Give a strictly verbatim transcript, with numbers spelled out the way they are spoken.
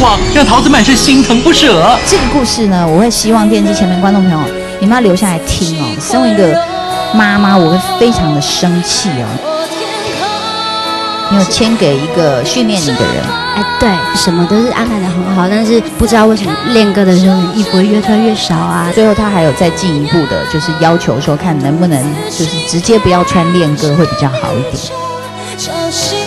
往，让桃子满是心疼不舍。 这个故事呢，我会希望电视机前面观众朋友，你们要留下来听哦。身为一个妈妈，我会非常的生气哦。你有签给一个训练你的人， 哎，对，什么都是安排的很好，但是不知道为什么练歌的时候衣服会越穿越少啊。 最后他还有再进一步的，就是要求说，看能不能就是直接不要穿练歌会比较好一点。